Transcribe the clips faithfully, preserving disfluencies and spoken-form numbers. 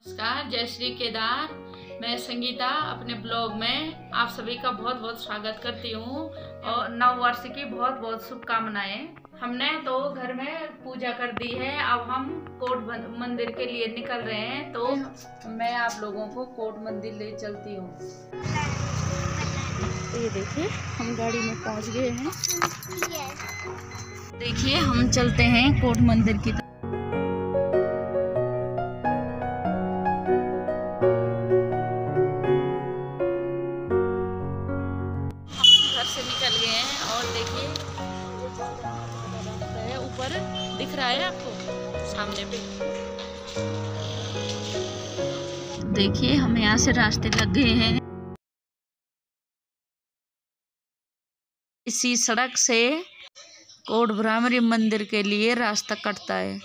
नमस्कार, जय श्री केदार। मैं संगीता अपने ब्लॉग में आप सभी का बहुत बहुत स्वागत करती हूँ और नव वर्ष की बहुत बहुत शुभकामनाएं। हमने तो घर में पूजा कर दी है, अब हम कोट मंदिर के लिए निकल रहे हैं, तो मैं आप लोगों को कोट मंदिर ले चलती हूँ। तो ये देखिए हम गाड़ी में पहुँच गए हैं। देखिए हम चलते हैं कोट मंदिर की तरफ। निकल गए हैं और देखिए ऊपर दिख रहा है आपको सामने पे। देखिए हम यहाँ से रास्ते लग गए हैं। इसी सड़क से कोट भ्रामरी मंदिर के लिए रास्ता कटता है।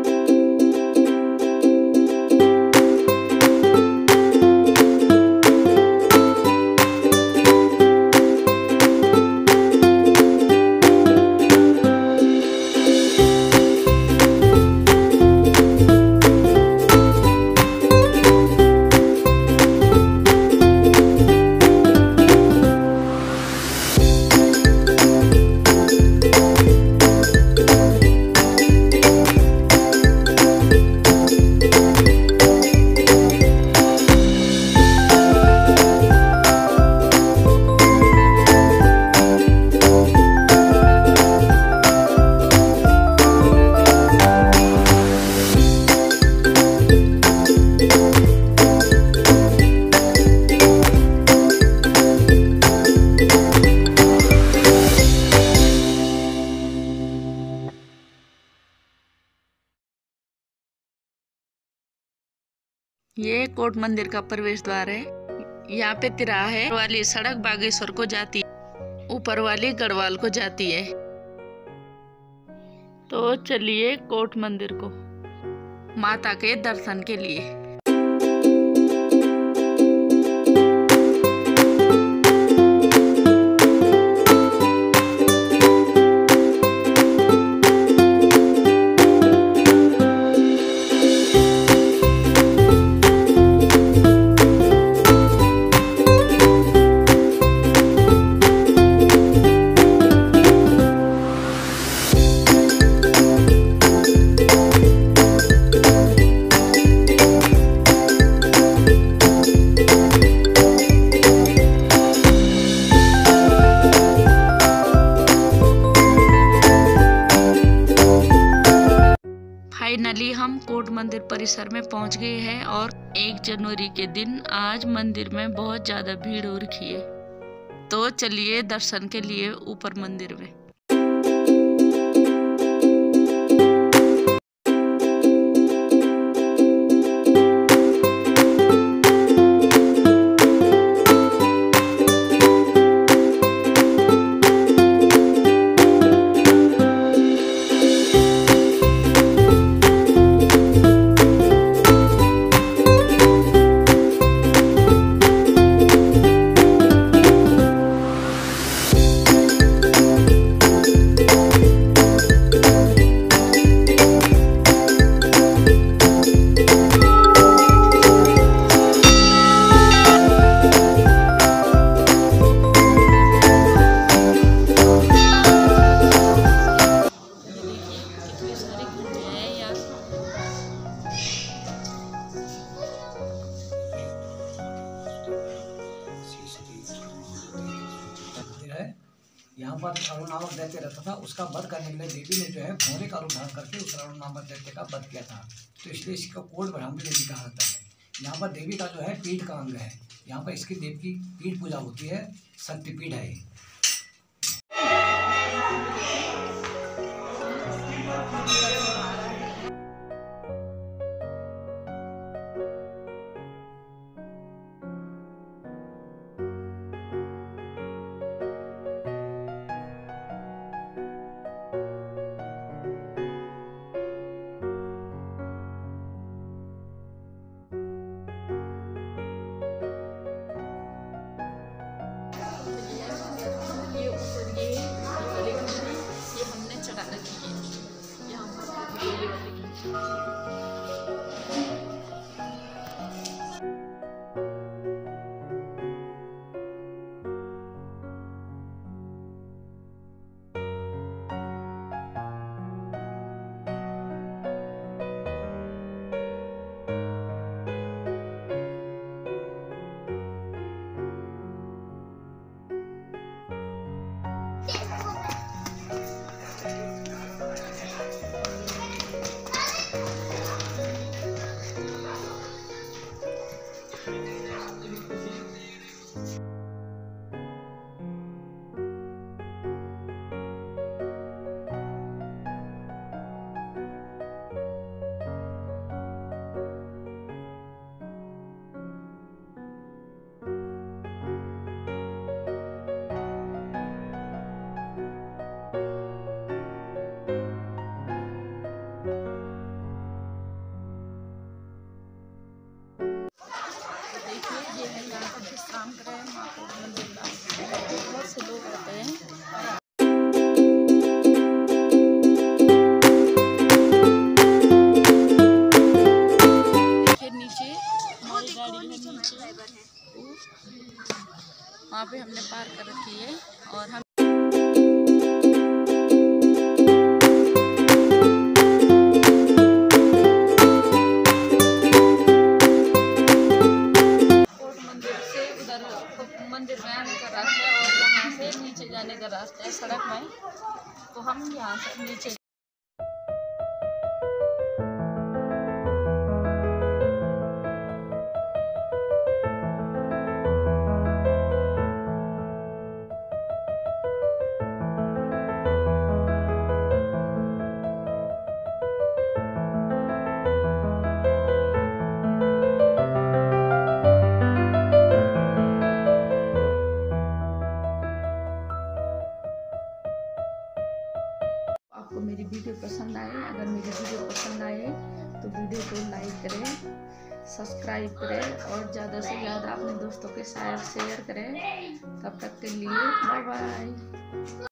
ये कोट मंदिर का प्रवेश द्वार है। यहाँ पे तिराहा है। वाली सड़क बागेश्वर को जाती है, ऊपर वाली गढ़वाल को जाती है। तो चलिए कोट मंदिर को माता के दर्शन के लिए। फाइनली हम कोट मंदिर परिसर में पहुंच गए हैं और एक जनवरी के दिन आज मंदिर में बहुत ज्यादा भीड़ हो रखी है। तो चलिए दर्शन के लिए ऊपर मंदिर में। यहाँ पर अरुण नामक दैत्य रहता था, उसका वध करने के लिए देवी ने जो है भौरे का रूप धारण करके उस अरुण नामक दैत्य का वध किया था। तो इसलिए इसका कोट भ्रामरी देवी कहा जाता है। यहाँ पर देवी का जो है पीठ का अंग है। यहाँ पर इसकी देव की पीठ पूजा होती है, शक्तिपीठ है। ये ऊपर ये ये वाली घंटी ये हमने चढ़ा रखी है यहाँ पर। प्रणाम करें, माँ को मंदिर बहुत से लोग होते हैं। देखिए नीचे हमारी गाड़ी है, नीचे वहाँ पे हमने पार्क कर रखी है और हम मंदिर में आने का रास्ता है और यहाँ से नीचे जाने का रास्ता है सड़क में, तो हम यहाँ से नीचे आपको मेरी वीडियो पसंद आए, अगर मेरी वीडियो पसंद आए तो वीडियो को लाइक करें, सब्सक्राइब करें और ज़्यादा से ज़्यादा अपने दोस्तों के साथ शेयर करें। तब तक के लिए बाय बाय।